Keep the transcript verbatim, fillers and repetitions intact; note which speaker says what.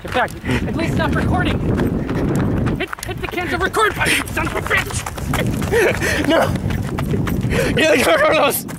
Speaker 1: In fact, at least stop recording. Hit, hit the cancel record button, you son of a bitch!
Speaker 2: No! Get the Carlos!